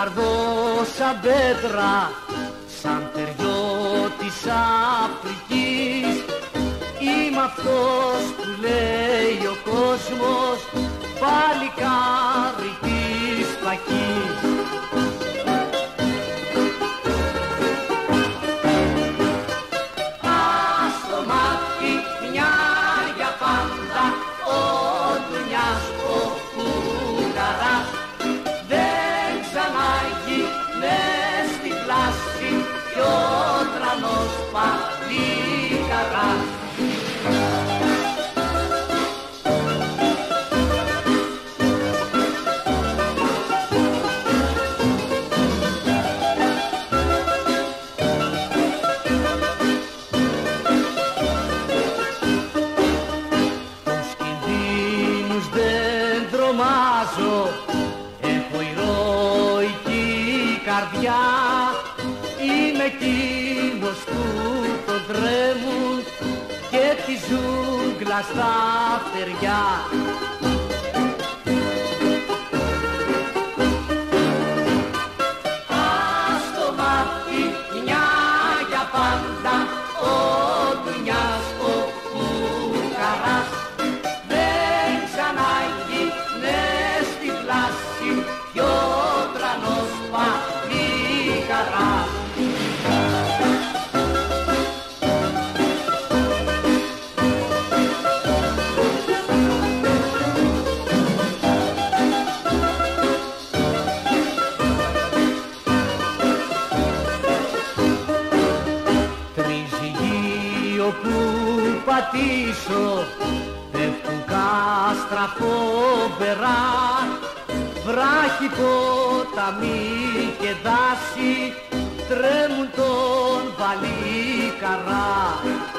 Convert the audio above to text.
καρδό σαν πέτρα, σαν ταιριό της Αφρικής. Είμαι αυτός που λέει ο κόσμος, παλικάρι της Πακής. Ας το μάθει μια για πάντα ο Ντουνιάς ο Φουκαράς, δεν ξαναγίνε στη πλάση κι ο τρανός παλικαράς. Έχω ηρωική καρδιά, είμαι εκείνος που τον τρέμουν και τη ζούγκλα στα φτεριά. Ας το μάθει μια για πάντα ο Ντουνιάς ο Φουκαράς, δεν ξαναγίνε στη πλάση κι ο τρανός παλικαράς. Τριζυγείο που πατήσω, πέφτουν κάστρα φοβερά, βράχοι, ποταμοί και δάση τρέμουν τον παλικαρά.